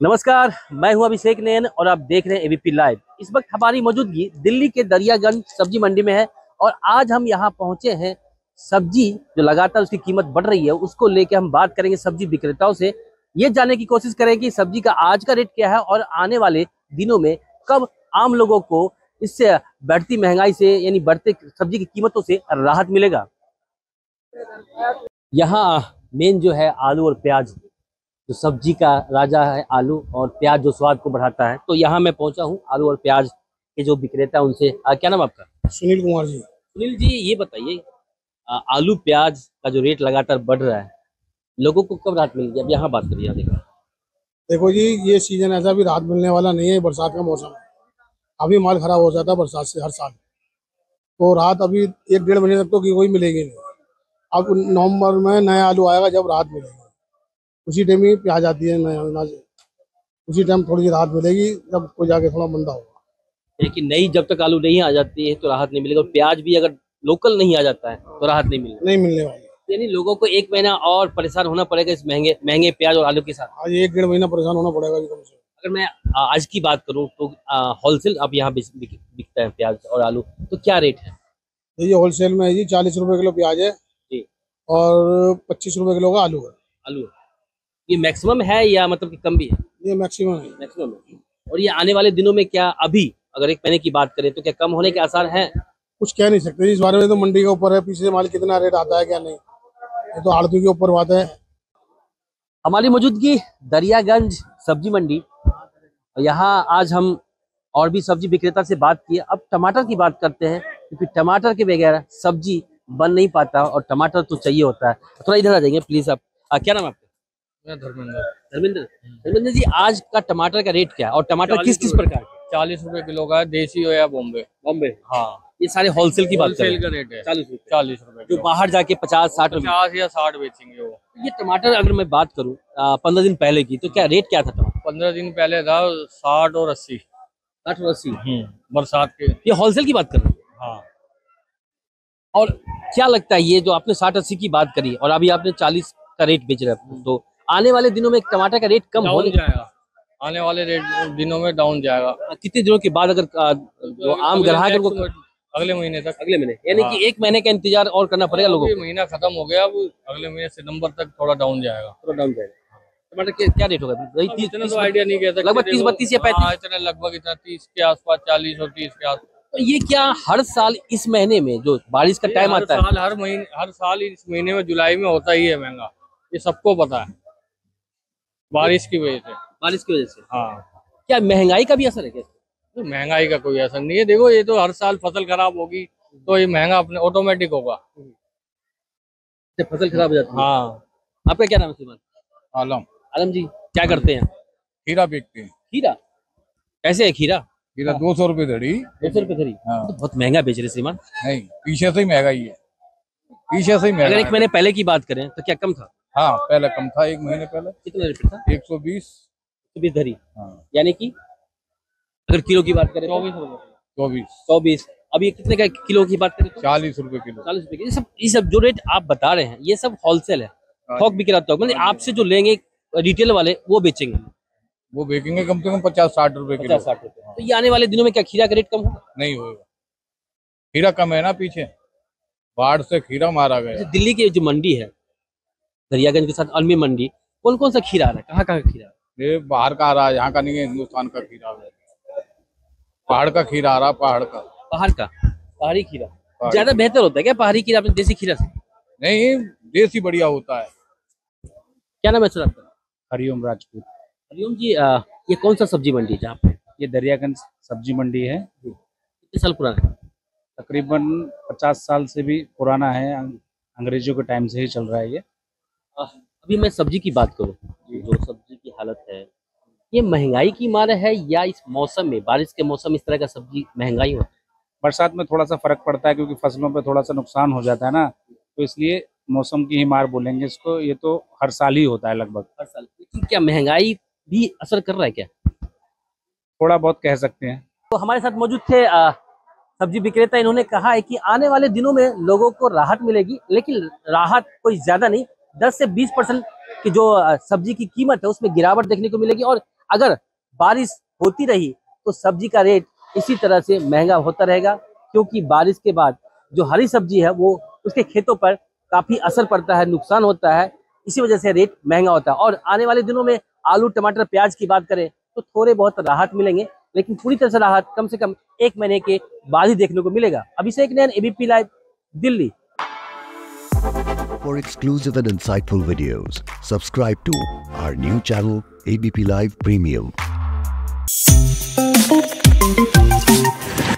नमस्कार, मैं हूं अभिषेक नैन और आप देख रहे हैं एबीपी लाइव। इस वक्त हमारी मौजूदगी दिल्ली के दरियागंज सब्जी मंडी में है और आज हम यहां पहुंचे हैं। सब्जी जो लगातार उसकी कीमत बढ़ रही है उसको लेके हम बात करेंगे सब्जी विक्रेताओं से। ये जानने की कोशिश करें कि सब्जी का आज का रेट क्या है और आने वाले दिनों में कब आम लोगों को इससे बढ़ती महंगाई से यानी बढ़ते सब्जी की कीमतों से राहत मिलेगा। यहाँ मेन जो है आलू और प्याज, जो सब्जी का राजा है आलू और प्याज जो स्वाद को बढ़ाता है। तो यहाँ मैं पहुंचा हूँ आलू और प्याज के जो विक्रेता है उनसे। क्या नाम आपका? सुनील कुमार जी। सुनील जी, ये बताइए आलू प्याज का जो रेट लगातार बढ़ रहा है, लोगों को कब राहत मिलेगी? अब यहाँ बात करिए। यहाँ देखो जी, ये सीजन ऐसा भी राहत मिलने वाला नहीं है। बरसात का मौसम है, अभी माल खराब हो जाता है बरसात से हर साल। तो राहत अभी 1-1.5 महीने तक तो कोई मिलेगी नहीं। अब नवंबर में नया आलू आएगा जब राहत मिलेगी, उसी टाइम ही प्याज आती है नया अनाज, उसी टाइम थोड़ी सी राहत मिलेगी जब कोई जाके थोड़ा मंदा होगा। लेकिन नई जब तक आलू नहीं आ जाती है तो राहत नहीं मिलेगी, और प्याज भी अगर लोकल नहीं आ जाता है तो राहत नहीं मिलेगी, नहीं मिलने वाली। यानी लोगों को 1 महीना और परेशान होना पड़ेगा इस महंगे महंगे प्याज और आलू के साथ। आज 1-1.5 महीना परेशान होना पड़ेगा जी कम से। अगर मैं आज की बात करूं तो होलसेल अब यहाँ बिकता है प्याज और आलू, तो क्या रेट है? ये होलसेल में है जी, 40 रुपए किलो प्याज है जी, और 25 रुपए किलो का आलू है। आलू ये मैक्सिमम है या मतलब कि कम भी है? ये मैक्सिमम है। मैक्सिमम है। और ये आने वाले दिनों में क्या, अभी अगर 1 महीने की बात करें तो क्या कम होने के आसार हैं? कुछ कह नहीं सकते इस बारे में, तो मंडी के ऊपर है, पीछे माल कितना रेट आता है क्या नहीं, ये तो आड़ती के ऊपर बात है। हमारी मौजूदगी दरियागंज सब्जी मंडी, यहाँ आज हम और भी सब्जी विक्रेता से बात की। अब टमाटर की बात करते हैं, क्योंकि टमाटर के बगैर सब्जी बन नहीं पाता और टमाटर तो चाहिए होता है। थोड़ा इधर आ जाएंगे प्लीज आप। क्या नाम है आपका? मैं धर्मेंद्र। धर्मेंद्र। धर्मेंद्र जी, आज का टमाटर का रेट क्या है और टमाटर किस किस प्रकार के? 40 रुपए किलो का है, देसी हो या बॉम्बे। बॉम्बे, हाँ, ये सारे होलसेल की बात कर रहे होलसेल हैं। का रेट है 40 रुपए। 40 रुपए जो किलो। बाहर जाके 50-60 रुपए। 50 या 60 बेचेंगे वो। ये टमाटर अगर मैं बात करूँ 15 दिन पहले की, तो क्या रेट क्या था टमाटर? 15 दिन पहले था 60 और 80। 60 और 80। बरसात के। ये होलसेल की बात कर रहे हैं। हाँ, और क्या लगता है, ये जो आपने 60-80 की बात करी और अभी आपने 40 का रेट बेच रहे हैं, तो आने वाले दिनों में टमाटर का रेट कम डाउन जाएगा। आने वाले दिनों में डाउन जाएगा। कितने दिनों के बाद? अगर जो आम ग्राहक है उनको अगले महीने तक। अगले महीने, यानी कि 1 महीने का इंतजार और करना पड़ेगा लोगों ये को। महीना खत्म हो गया, अब अगले महीने सितंबर तक थोड़ा डाउन जाएगा। थोड़ा डाउन जाएगा। टमाटर के क्या रेट होगा? वही अब 30 इतना तो आइडिया नहीं कह सकते। लगभग 30-32 या 35। हाँ, इतना लगभग इतना 30 के आसपास, 40 और 30 के आसपास। तो ये क्या हर साल इस महीने में जो बारिश का टाइम आता है? हर साल इस महीने में जुलाई में होता ही है महंगा, ये सबको पता है, बारिश की वजह से। बारिश की वजह से? हाँ, क्या महंगाई का भी असर है क्या? तो महंगाई का कोई असर नहीं है। देखो, ये तो हर साल फसल खराब होगी तो ये महंगा अपने ऑटोमेटिक होगा। फसल खराब हो जाती है। हाँ। आपका क्या नाम है? श्रीमान आलम। आलम जी, क्या करते हैं? खीरा बेचते हैं। खीरा कैसे है? खीरा खीरा 200 रुपए धड़ी। 200 रुपए धरी? हाँ। तो बहुत महंगा बेच रहे श्रीमान। नहीं, पीछे से ही महंगाई है, पीछे से ही महंगा। अगर 1 महीने पहले की बात करें तो क्या कम था? हाँ, पहले कम था, 1 महीने पहले। कितना रेट था? 120। 120 धरी, हाँ, यानी कि अगर किलो की बात करें 24 रुपए। 120। अभी कितने का किलो की बात करें तो 40 रुपए किलो। 40 रुपए। ये सब जो रेट आप बता रहे हैं ये सब होलसेल है, थोक विक्रेता, मतलब आपसे जो लेंगे रिटेल वाले वो बेचेंगे। वो बेचेंगे कम से कम 50-60 रुपए किलो। 50-60 रुपए। तो ये आने वाले दिनों में क्या खीरा का रेट कम होगा? नहीं होगा, खीरा कम है ना, पीछे बाढ़ से खीरा मारा गया। दिल्ली की जो मंडी है दरियागंज के साथ अलमी मंडी, कौन कौन सा खीरा आ रहा है? कहाँ कहाँ खीरा? ये बाहर का आ रहा है, यहाँ का नहीं है, हिंदुस्तान का खीरा है। पहाड़ का खीरा आ रहा, पहाड़ का। बाहर का पहाड़ी खीरा ज्यादा बेहतर होता है क्या पहाड़ी खीरा अपने देसी खीरा से? नहीं, देसी बढ़िया होता है। क्या नाम है सर आपका? हरिओम राजपूत। हरिओम जी, ये कौन सा सब्जी मंडी है जहाँ पे? ये दरियागंज सब्जी मंडी है। कितने साल पुराना है? तकरीबन 50 साल से भी पुराना है, अंग्रेजों के टाइम से ही चल रहा है ये। अभी मैं सब्जी की बात करूँ, जो सब्जी की हालत है, ये महंगाई की मार है या इस मौसम में, बारिश के मौसम, इस तरह का सब्जी महंगाई होता है? बरसात में थोड़ा सा फर्क पड़ता है क्योंकि फसलों पे थोड़ा सा नुकसान हो जाता है ना, तो इसलिए मौसम की ही मार बोलेंगे इसको। ये तो हर साल ही होता है लगभग। हर साल। लेकिन क्या महंगाई भी असर कर रहा है क्या? थोड़ा बहुत कह सकते हैं। तो हमारे साथ मौजूद थे सब्जी विक्रेता, इन्होंने कहा है कि आने वाले दिनों में लोगों को राहत मिलेगी, लेकिन राहत कोई ज्यादा नहीं, 10 से 20% की जो सब्जी की कीमत है उसमें गिरावट देखने को मिलेगी। और अगर बारिश होती रही तो सब्जी का रेट इसी तरह से महंगा होता रहेगा, क्योंकि बारिश के बाद जो हरी सब्जी है वो उसके खेतों पर काफी असर पड़ता है, नुकसान होता है, इसी वजह से रेट महंगा होता है। और आने वाले दिनों में आलू, टमाटर, प्याज की बात करें तो थोड़े बहुत राहत मिलेंगे, लेकिन पूरी तरह से राहत कम से कम 1 महीने के बाद ही देखने को मिलेगा। Abhishek Nain, ABP live, Delhi. For exclusive and insightful videos, subscribe to our new channel ABP Live Premium.